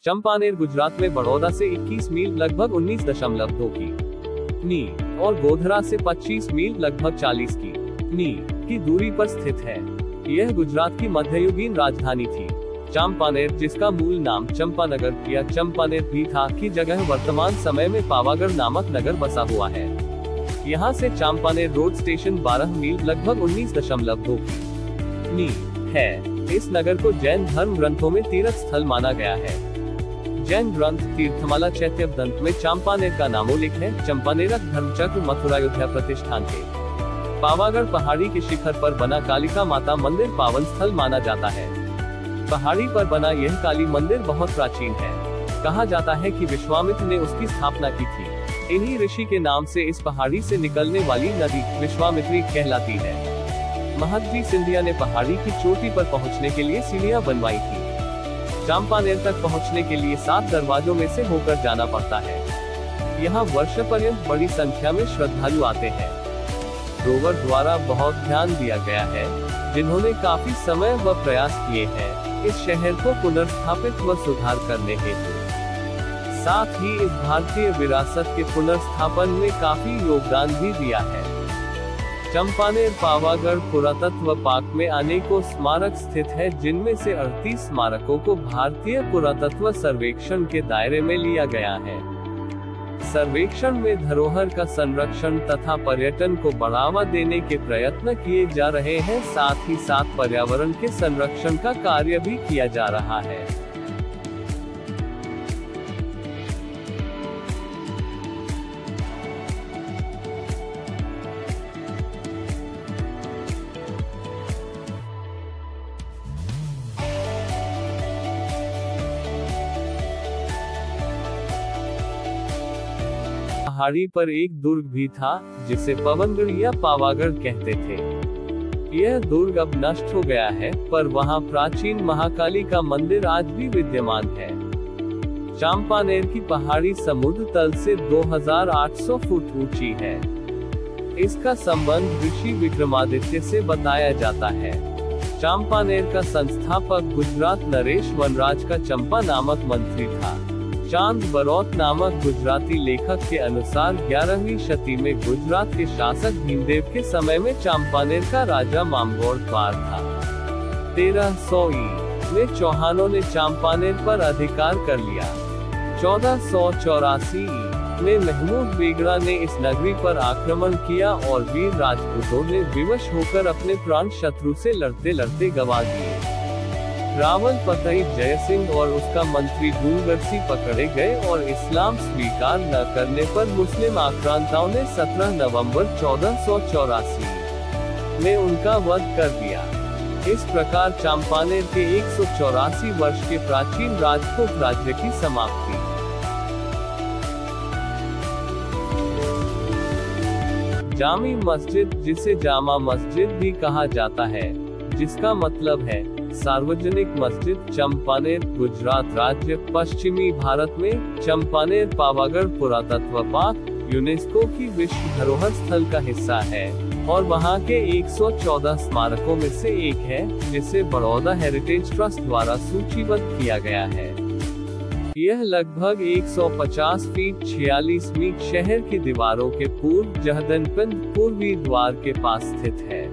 चंपानेर गुजरात में बड़ौदा से 21 मील लगभग 19.2 की और गोधरा से 25 मील लगभग 40 की दूरी पर स्थित है। यह गुजरात की मध्ययुगीन राजधानी थी। चंपानेर, जिसका मूल नाम चंपानगर या चंपानेर भी था, की जगह वर्तमान समय में पावागढ़ नामक नगर बसा हुआ है। यहाँ से चंपानेर रोड स्टेशन 12 मील लगभग 19.2 की है। इस नगर को जैन धर्म ग्रंथों में तीर्थ स्थल माना गया है। जैन ग्रंथ तीर्थमाला चैत्यवदंत में चंपानेर का नामोल्लेख है। चंपानेरक धर्मचक्र मथुरायोध्या प्रतिष्ठान के पावागढ़ पहाड़ी के शिखर पर बना कालिका माता मंदिर पावन स्थल माना जाता है। पहाड़ी पर बना यह काली मंदिर बहुत प्राचीन है। कहा जाता है कि विश्वामित्र ने उसकी स्थापना की थी। इन्हीं ऋषि के नाम से इस पहाड़ी से निकलने वाली नदी विश्वामित्री कहलाती है। महदजी सिंधिया ने पहाड़ी की चोटी पर पहुंचने के लिए सीढ़ियां बनवाई थी। चंपानेर तक पहुंचने के लिए 7 दरवाजों में से होकर जाना पड़ता है। यहाँ वर्ष पर्यंत बड़ी संख्या में श्रद्धालु आते हैं। रोवर द्वारा बहुत ध्यान दिया गया है, जिन्होंने काफी समय व प्रयास किए हैं इस शहर को पुनर्स्थापित व सुधार करने हेतु। साथ ही इस भारतीय विरासत के पुनर्स्थापन में काफी योगदान भी दिया है। चंपानेर पावागढ़ पुरातत्व पार्क में अनेकों स्मारक स्थित है, जिनमें से 38 स्मारकों को भारतीय पुरातत्व सर्वेक्षण के दायरे में लिया गया है। सर्वेक्षण में धरोहर का संरक्षण तथा पर्यटन को बढ़ावा देने के प्रयत्न किए जा रहे हैं। साथ ही साथ पर्यावरण के संरक्षण का कार्य भी किया जा रहा है। पहाड़ी पर एक दुर्ग भी था, जिसे पवनगढ़ या पावागढ़ कहते थे। यह दुर्ग अब नष्ट हो गया है, पर वहां प्राचीन महाकाली का मंदिर आज भी विद्यमान है। चंपानेर की पहाड़ी समुद्र तल से 2800 फुट ऊंची है। इसका संबंध ऋषि विक्रमादित्य से बताया जाता है। चंपानेर का संस्थापक गुजरात नरेश वनराज का चंपा नामक मंत्री था। चांद बरौत नामक गुजराती लेखक के अनुसार 11वीं शती में गुजरात के शासक भीमदेव के समय में चंपानेर का राजा मामगौड़ द्वार था। 1300 में चौहानों ने चंपानेर पर अधिकार कर लिया। 1484 में महमूद बेगड़ा ने इस नगरी पर आक्रमण किया और वीर राजपूतों ने विवश होकर अपने प्राण शत्रु से लड़ते लड़ते गंवा दिए। रावल पतई जयसिंह और उसका मंत्री डूंगरसी पकड़े गए और इस्लाम स्वीकार न करने पर मुस्लिम आक्रांताओं ने 17 नवंबर 1484 में उनका वध कर दिया। इस प्रकार चंपानेर के 184 वर्ष के प्राचीन राजपूत राज्य की समाप्ति। जामी मस्जिद, जिसे जामा मस्जिद भी कहा जाता है, जिसका मतलब है सार्वजनिक मस्जिद, चंपानेर, गुजरात राज्य, पश्चिमी भारत में। चंपानेर पावागढ़ पुरातत्व पार्क यूनेस्को की विश्व धरोहर स्थल का हिस्सा है और वहां के 114 स्मारकों में से एक है, जिसे बड़ौदा हेरिटेज ट्रस्ट द्वारा सूचीबद्ध किया गया है। यह लगभग 150 फीट 46 मीटर शहर की दीवारों के पूर्व जहदनपिंद पूर्वी द्वार के पास स्थित है।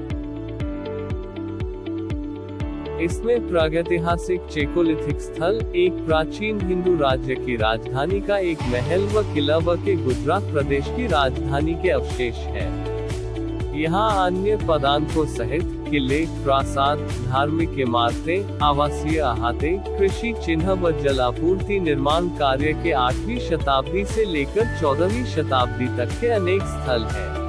इसमें प्रागैतिहासिक चेकोलिथिक स्थल, एक प्राचीन हिंदू राज्य की राजधानी का एक महल व किला व के गुजरात प्रदेश की राजधानी के अवशेष है। यहाँ अन्य पदार्थों सहित किले, प्रासाद, धार्मिक इमारतें, आवासीय अहाते, कृषि चिन्ह व जलापूर्ति निर्माण कार्य के 8वीं शताब्दी से लेकर 14वीं शताब्दी तक के अनेक स्थल हैं।